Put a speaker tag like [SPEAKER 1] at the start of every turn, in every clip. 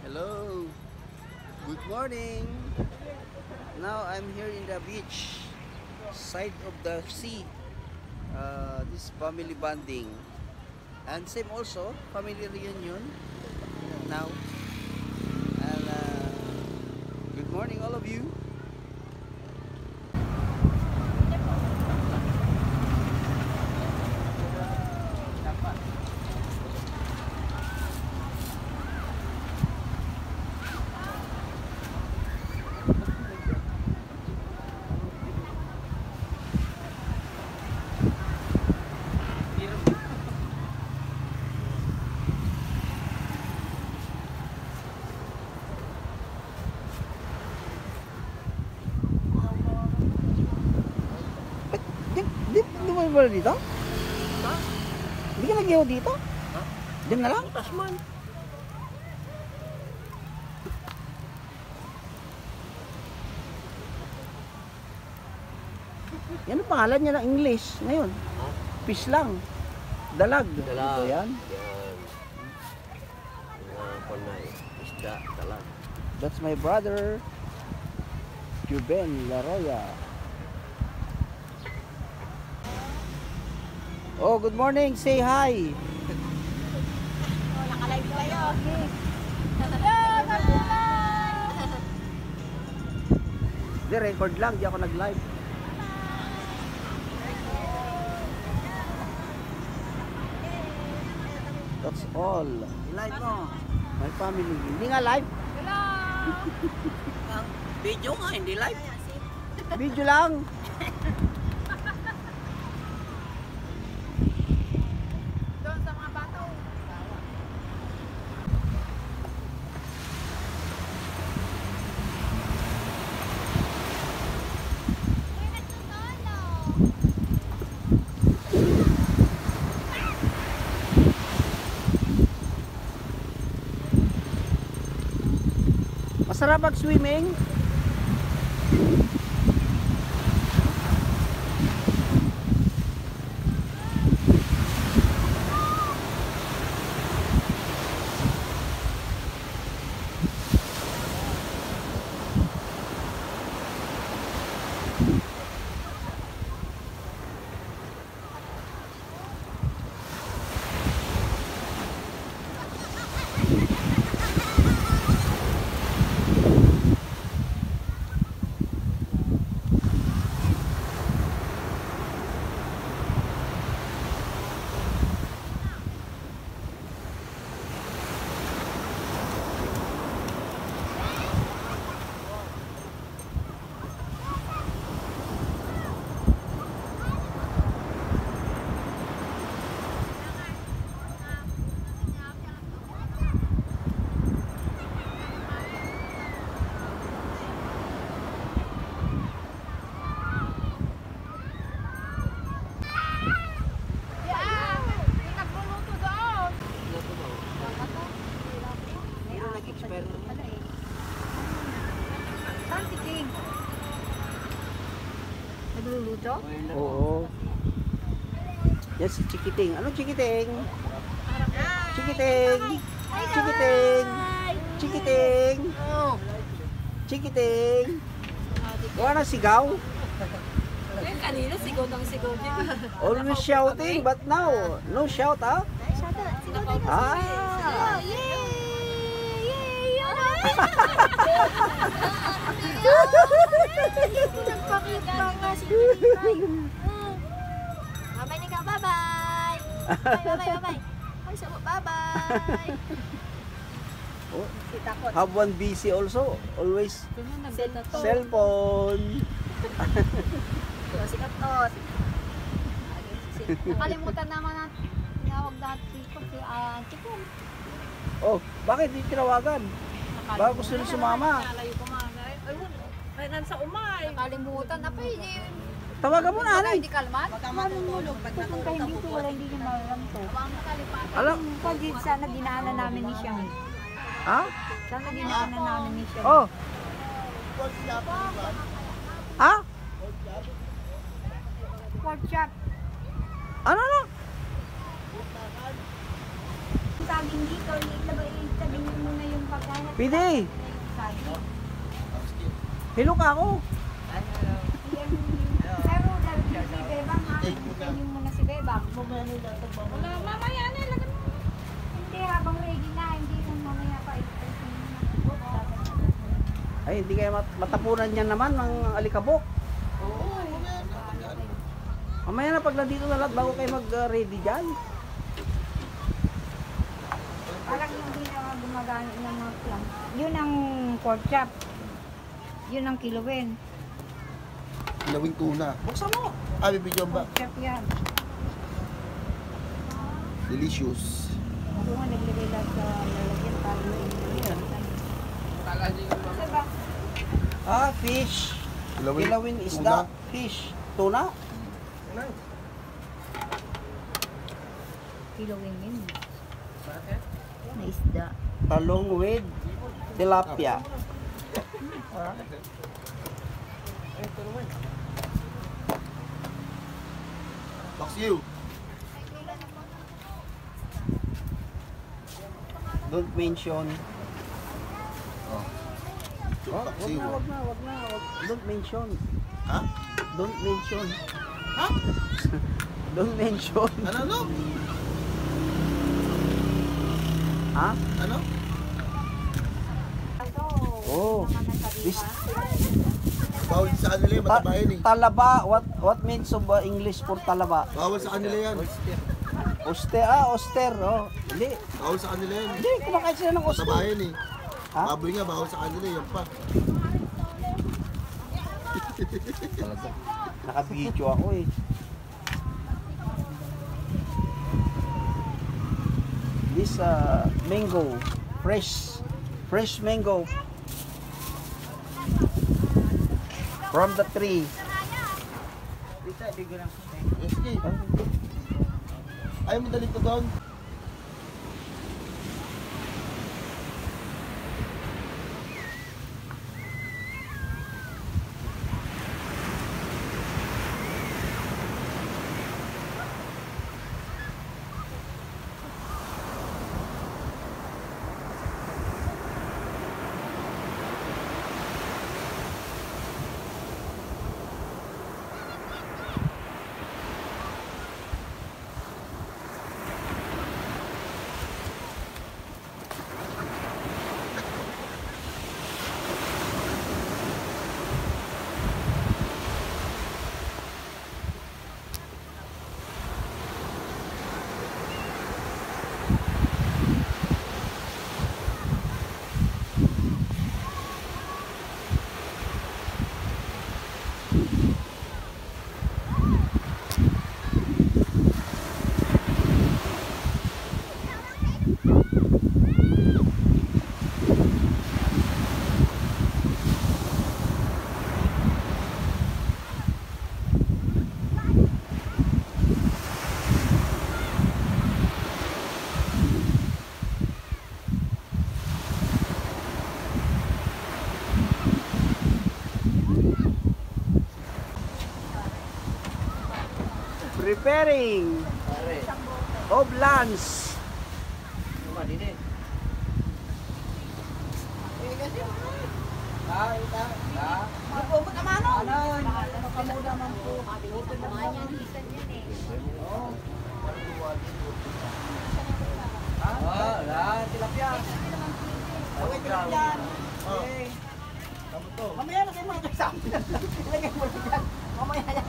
[SPEAKER 1] Hello, good morning. Now I'm here in the beach, side of the sea. This family bonding, and same also family reunion now. And good morning, all of you. Di mo ba dito?
[SPEAKER 2] Ha?
[SPEAKER 1] Hindi ka nag-ihaw dito?
[SPEAKER 2] Ha?
[SPEAKER 1] Diyan na lang?
[SPEAKER 2] Butas man.
[SPEAKER 1] Yan ang pangalan niya ng English ngayon.
[SPEAKER 2] Ha?
[SPEAKER 1] Fish lang. Dalag.
[SPEAKER 2] Dalag.
[SPEAKER 1] Ito yan.
[SPEAKER 2] Yan. Mga panay. Isda. Dalag.
[SPEAKER 1] That's my brother, Juben Laroya. Oh, good morning. Say hi.
[SPEAKER 3] Oh, naka-live kayo.
[SPEAKER 1] Di, record lang. Di ako nag-live. That's all. Live mo. My family. Hindi nga live.
[SPEAKER 2] Ang video nga, hindi live.
[SPEAKER 1] Video lang.
[SPEAKER 3] Doon sa mga bato. Uy, nagtutolo.
[SPEAKER 1] Masarap mag-swimming.
[SPEAKER 3] Yeah! May nagluluto doon.
[SPEAKER 2] Pero nag-expire na.
[SPEAKER 3] Saan si King? Nagluluto?
[SPEAKER 1] Oo. Yan si Chikiting. Ano Chikiting? Chikiting! Chikiting! Chikiting! Chikiting! Wala na sigaw?
[SPEAKER 3] Kanina sigaw ng sigaw din.
[SPEAKER 1] Always shouting, but now, no shout, ha? Ah!
[SPEAKER 3] Yay! Yay! Nagpakita nga si Titay. Bye-bye na ka, bye-bye! Bye-bye! Ay, sabot, bye-bye!
[SPEAKER 1] Oh,
[SPEAKER 3] Kita ko.
[SPEAKER 1] have one busy also. Always cellphone.
[SPEAKER 3] Sikat to. Nakalimutan naman na tinawag dati ko si Auntie ko.
[SPEAKER 1] Oh, bakit di tinawagan? Baka gusto nyo sumama.
[SPEAKER 3] Ay, nansa umay. Nakalimutan na pa yun.
[SPEAKER 1] Tawagan mo na,
[SPEAKER 3] Hindi kalmat?
[SPEAKER 4] Pagka matutulog, pag natulog
[SPEAKER 5] Hindi ko wala, hindi niya malam to.
[SPEAKER 1] Alam?
[SPEAKER 5] Pag sana dinaanan namin ni Siyang.
[SPEAKER 1] Ha?
[SPEAKER 5] Sana dinaanan namin ni Siyang.
[SPEAKER 1] Oh. Ha?
[SPEAKER 5] Pork chop.
[SPEAKER 1] Ano na?
[SPEAKER 5] Saging dito, sabihin mo na yung yung pagkain.
[SPEAKER 1] Pidi! Hello ka ako.
[SPEAKER 5] Pero dahil si Bebang ha, hintayin mo na si Bebang.
[SPEAKER 3] Wala, mamaya na, ilagay mo.
[SPEAKER 5] Hindi, habang ready na, hindi na mamaya pa.
[SPEAKER 1] Ay, hindi kayo matapunan niyan naman ng alikabok. Mamaya na pag nandito na lahat bago kayo mag-ready dyan.
[SPEAKER 5] Parang yung hindi na gumagana ng mga plan. Yun ang pork chop. Yun ang kiluwin.
[SPEAKER 6] Ilawing tuna.
[SPEAKER 1] Buksan mo.
[SPEAKER 6] Ah, bibigyan ba?
[SPEAKER 5] Pork chop yan.
[SPEAKER 6] Delicious.
[SPEAKER 5] Ako nga naglagay lang sa lalagyan para
[SPEAKER 1] Ayan.
[SPEAKER 5] Ano ba?
[SPEAKER 1] Ah, fish. Kilawin isda. Fish. Tuna.
[SPEAKER 5] Kiluwin yun. Na isda.
[SPEAKER 1] Talong with tilapia.
[SPEAKER 6] Paksiw.
[SPEAKER 1] Don't mention.
[SPEAKER 6] Oh.
[SPEAKER 1] Wag
[SPEAKER 6] Paksiw.
[SPEAKER 1] na, wag na, wag na. Don't mention.
[SPEAKER 6] Ha?
[SPEAKER 1] Don't mention.
[SPEAKER 6] Ha?
[SPEAKER 1] Don't mention.
[SPEAKER 6] Ano?
[SPEAKER 1] Ha?
[SPEAKER 6] Ano?
[SPEAKER 5] Ito.
[SPEAKER 1] Oh.
[SPEAKER 5] Naman na
[SPEAKER 1] This,
[SPEAKER 6] Bawal sa kanila yun, matabayan eh.
[SPEAKER 1] talaba. What means of English for talaba?
[SPEAKER 6] Bawal sa kanila yan.
[SPEAKER 1] Oster. Oh. Hindi.
[SPEAKER 6] Bawal sa kanila yan.
[SPEAKER 1] Hindi, kumakain sila ng oster.
[SPEAKER 6] Matabayan eh.
[SPEAKER 1] Ha?
[SPEAKER 6] Baboy nga, bawal sa kanila yan pa.
[SPEAKER 1] Talaga. Naka-video ako eh. This mango, fresh mango from the tree.
[SPEAKER 6] Yes, sige. Ayaw mo dali to doon.
[SPEAKER 1] Preparing of lunch. Mamaya na kayo mga kasama. Ilagay mo dyan. Mamaya yan.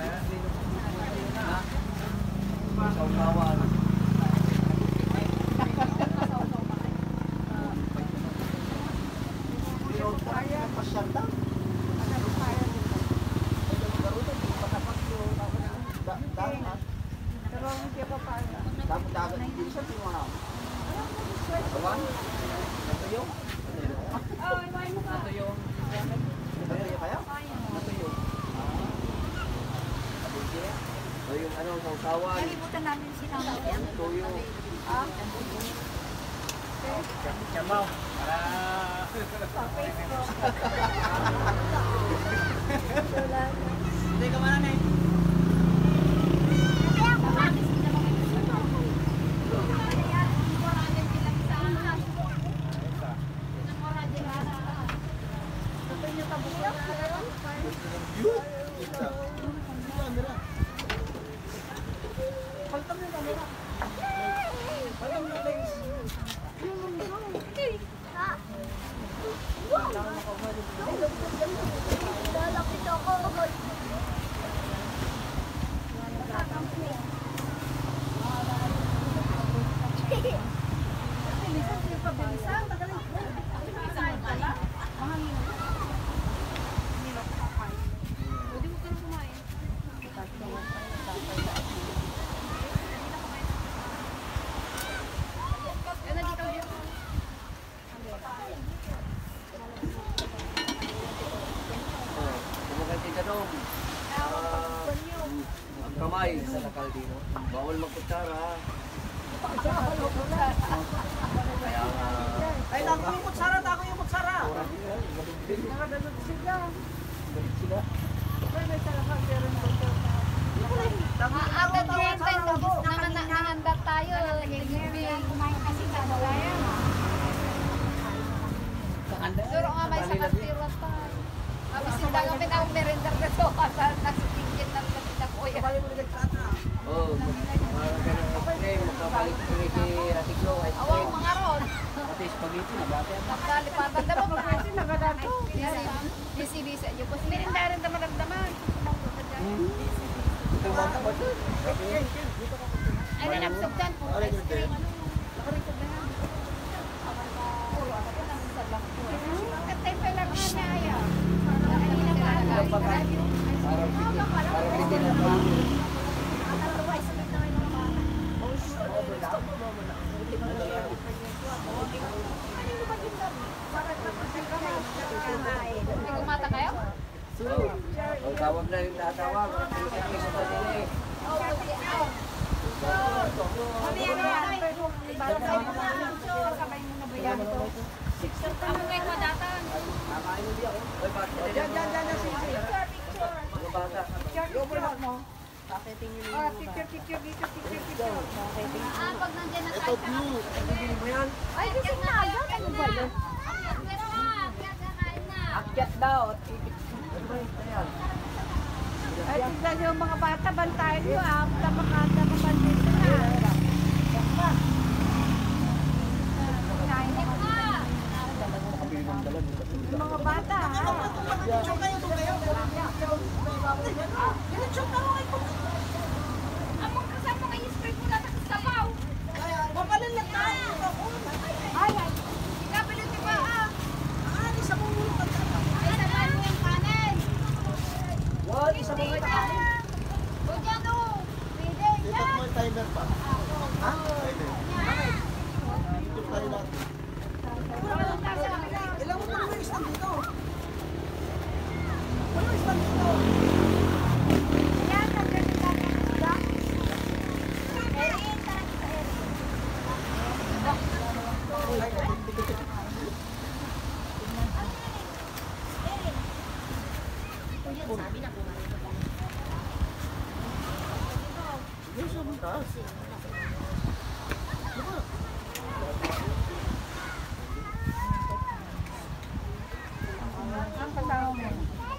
[SPEAKER 1] Sausawan. Pasyanda. Dapat dagat din siya tingnan. Kawan? Natuyo? Natuyo kaya? Natuyo. So yung ano, sausawan.
[SPEAKER 5] Nalimutan namin sinama yan.
[SPEAKER 1] Tuyo.
[SPEAKER 2] Chamaw.
[SPEAKER 1] Hindi ka manan eh.
[SPEAKER 2] Ay, sa Lakaldino. Bawal magkutsara. Kaya nga.
[SPEAKER 1] Ay, dako yung kutsara, dako yung kutsara.
[SPEAKER 3] Agad din tayo. Nangandat tayo.
[SPEAKER 5] Kumain kasi sa Malaya.
[SPEAKER 3] Duro nga may sakit tira tayo. Abis hindi kami na merendar na to. Kasi nasitingin ng kapita ko yan.
[SPEAKER 2] Oo. Parang ganun kasi. Magkabalik ko rin si Ratiklo.
[SPEAKER 3] Awang mga ron.
[SPEAKER 2] Pati spaghetti. Nabate yan.
[SPEAKER 3] Nakalipatan na ba? Kasi nagadato. Disi-disi. Yung pas merenda rin na malagdaman.
[SPEAKER 2] Ito mga kapag.
[SPEAKER 3] Ay, nanapsog dyan. Ice cream. Katay pa lang nga na ayaw.
[SPEAKER 2] Parang hindi na pa.
[SPEAKER 3] May kumata kayo?
[SPEAKER 2] Ang tawag na rin natawag.
[SPEAKER 3] Ako may kwadatan. Ah, pag nandiyan na tayo. Ay, kasi na agad. Ano ba yun?
[SPEAKER 4] Akyat daw. Ay, tignan yung mga bata, bantayan nyo ah. Tamakata na bantayan na. Yung mga bata ha.
[SPEAKER 3] Among kasama kayo spray mo lang sa sabaw.
[SPEAKER 1] Papalan lang tayo.
[SPEAKER 3] Ay, ay. Ikapilit di ba ah? Ay, sabaw mo yung kanin.
[SPEAKER 1] What? Isa mo nga kanin.
[SPEAKER 3] O dyan o. Pwede.
[SPEAKER 6] Ito mo yung timer pa. Ha? Timer. Ito tayo natin.
[SPEAKER 1] Ilang mo na yung stand dito? Ano yung stand dito?
[SPEAKER 4] Yan, nagkaroon ka ng isda. Ang kasama mo.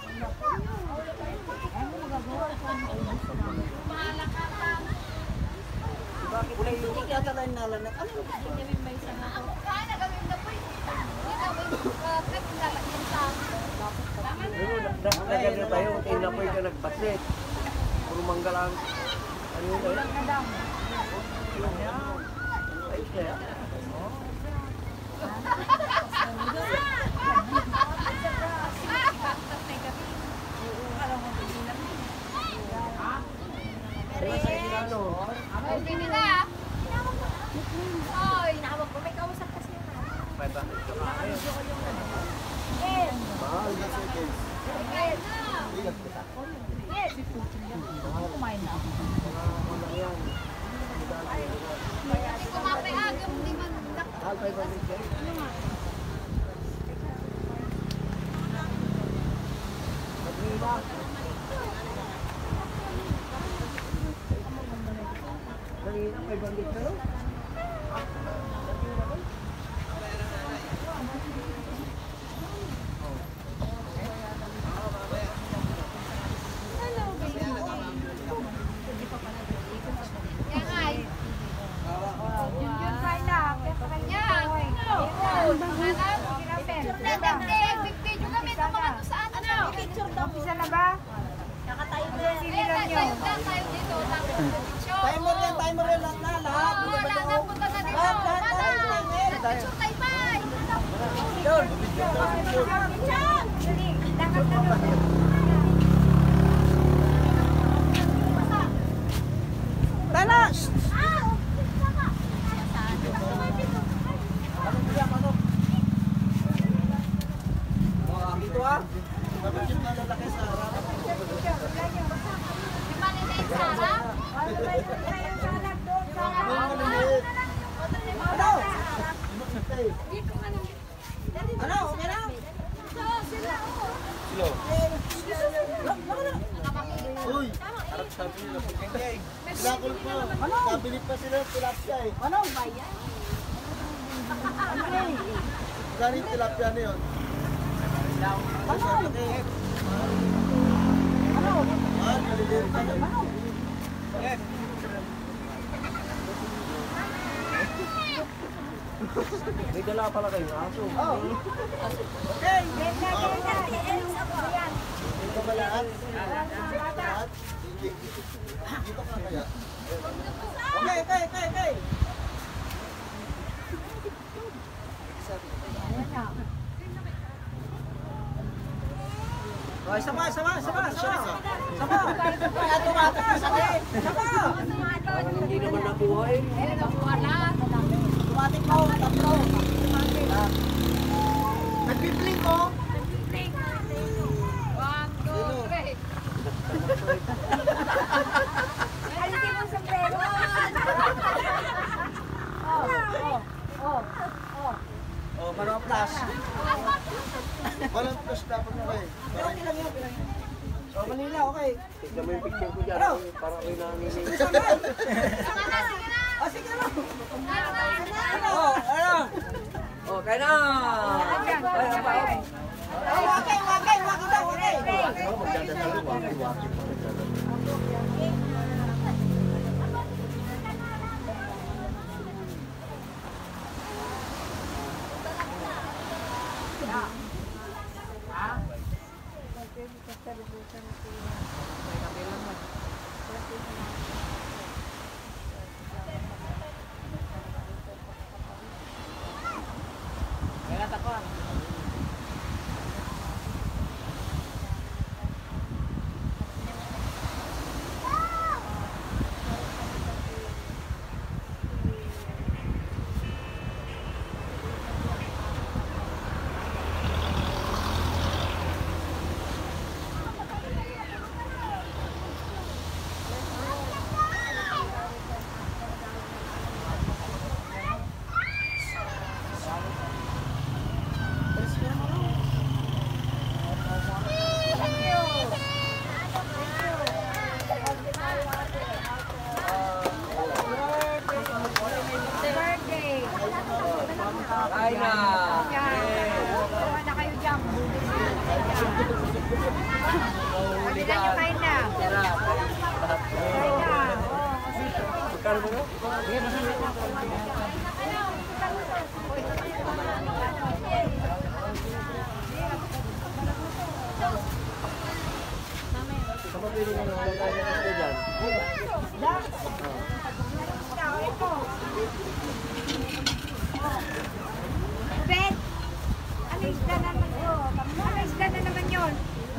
[SPEAKER 1] Bakit na yung hindi yata na nalanak? Ano yung
[SPEAKER 3] Ako kaya na gawin na po. Hindi na po yung prep na lagyan sa
[SPEAKER 2] Nagagano na tayo. Tingnan po yung nagpatlit. Puro manggalang. Ano yun tayo? Ay, kaya.
[SPEAKER 3] Pwede nila. Oy, nakawag ko. May kausap kasi yun.
[SPEAKER 6] Mahal na seconds.
[SPEAKER 3] Hindi kumapay agam. Hindi man.
[SPEAKER 2] Mahal 500 kayo. Maglila. Kanina 500 na no?
[SPEAKER 3] Yan ay.
[SPEAKER 4] Yun kain na.
[SPEAKER 3] Yan. Nadagdag. Big-video kami. Tumakan sa ano.
[SPEAKER 4] Umpisa na ba? Sinilan nyo.
[SPEAKER 3] Tayo dito.
[SPEAKER 1] timer yan, timer yan lahat na, lahat.
[SPEAKER 3] Oo, lahat na punta na dito.
[SPEAKER 1] Lahat,
[SPEAKER 3] Mana? Nagpicture tayo pa.
[SPEAKER 1] Yun.
[SPEAKER 4] Dapat na doon.
[SPEAKER 1] Tala! Dito ah.
[SPEAKER 6] Dapat yung nalalaki sa harap.
[SPEAKER 3] Di ba nila yung Sarah?
[SPEAKER 6] Pinakul po. Kabili pa sila ng tilapia eh.
[SPEAKER 4] Ano ba yan?
[SPEAKER 6] Saan yung tilapia na yun? Maliliit na yun.
[SPEAKER 2] May dala pala kayo, aso.
[SPEAKER 4] Okay, ganda. Ayan.
[SPEAKER 6] Ito ba lahat? Lahat? Dito ka kaya?
[SPEAKER 4] Okay.
[SPEAKER 2] Parang hindi naman nakuha eh.
[SPEAKER 6] Nagpipling ko!
[SPEAKER 3] 1, 2, 3.
[SPEAKER 5] Alitin mo sa prego.
[SPEAKER 6] Oh, parang plus. Walang plus dapat mo eh.
[SPEAKER 4] Oh, Manila, okay.
[SPEAKER 2] Tignan mo yung picture ko dyan. Para kayo nanginig.
[SPEAKER 4] Sige lang.
[SPEAKER 2] Oh, kaya na! Kain na!
[SPEAKER 5] Kuha na kayo dyan. Pagbilan nyo kain na.
[SPEAKER 2] Tira!
[SPEAKER 5] Kain na.
[SPEAKER 2] Magkano ba no? Kapapili ka naman tayo ng isda dyan.
[SPEAKER 5] Ben, ano isda naman to? Ano isda na naman yun?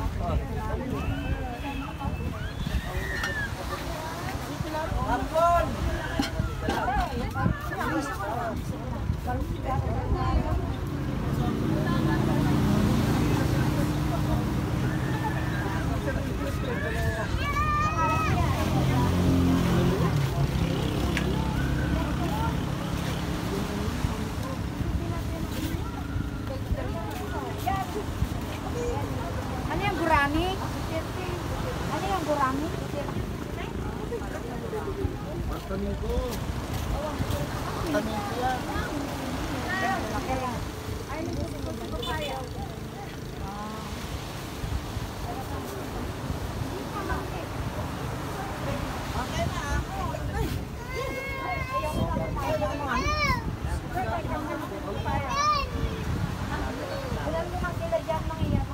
[SPEAKER 5] Ano yung gurami? Ano yung gurami?
[SPEAKER 6] Tanin ko. Tanin ko yan.
[SPEAKER 5] Alam mo nga sila dyan mga iyan.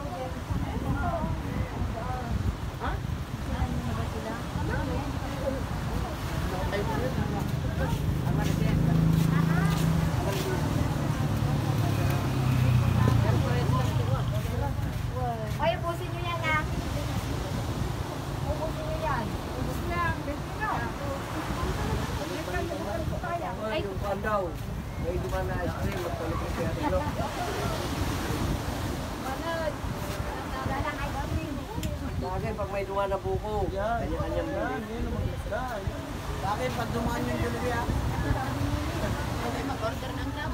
[SPEAKER 5] Ay, ubusin nyo yan ah. Ubusin nyo yan. Ubus lang.
[SPEAKER 2] Ay, kukaan daw. May duman na ice cream. Magpalit ko kaya tiglo. Bagay, pag may duman na buko, kanya-kanyang bili.
[SPEAKER 6] Yan ang mga isda.
[SPEAKER 4] Bakit pag dumaan yung delivery ah?
[SPEAKER 3] Mag-order ng club.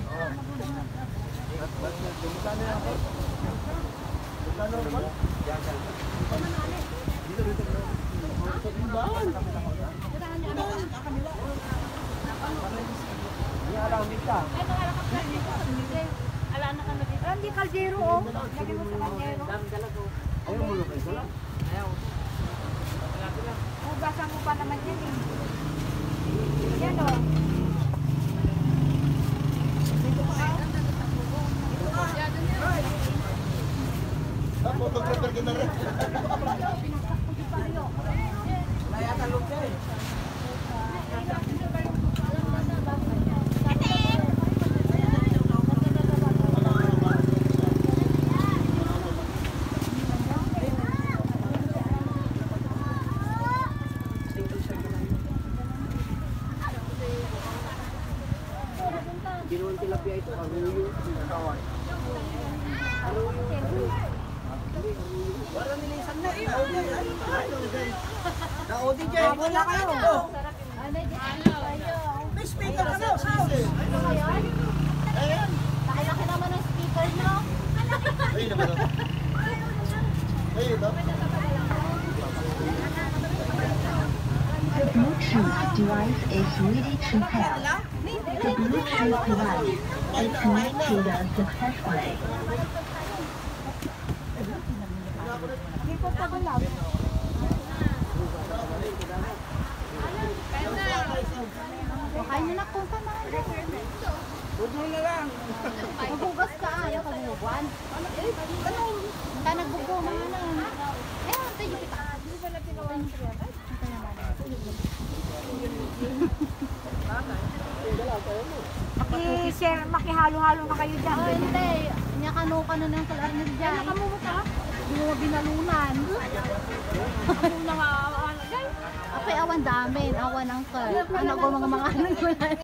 [SPEAKER 6] Magkano yan ako? Magkano naman? Dito. Sa tindahan.
[SPEAKER 5] Hindi kaldero, oh. Lagyan mo sa kaldero.
[SPEAKER 2] Ayaw mo kayo sila? Ayaw.
[SPEAKER 5] Hugasan mo pa naman yan, eh. Yan, oh.
[SPEAKER 6] Photographer ka na rin.
[SPEAKER 2] Ginawan tilapia ito, aruyo.
[SPEAKER 1] Na-OD dyan. Wala kayo. May speaker ka na.
[SPEAKER 6] Ayan.
[SPEAKER 3] Laki naman ng speaker, no?
[SPEAKER 6] Ayun naman. Ayun, no?
[SPEAKER 7] The Bluetooth device is ready to pair. The Bluetooth device is connected successfully.
[SPEAKER 5] Hindi ko pa galaw.
[SPEAKER 3] Kain na kung paman.
[SPEAKER 1] Huwag mo na lang.
[SPEAKER 3] Maghugas ka, ayaw ka bubuan. Ka nagbugo, mga na. Ayun, tayo kita.
[SPEAKER 5] Hindi ba na tinawang siya? Maki-share, makihalo-halo na kayo dyan.
[SPEAKER 3] Oh, hindi. Nyakano ka na ng kalarnil dyan.
[SPEAKER 5] Ano ka mo ka?
[SPEAKER 3] Hindi mo binalunan.
[SPEAKER 5] Ako na nga,
[SPEAKER 3] Apay awan damin, awan ang kal. Ano ko mga anak ko na.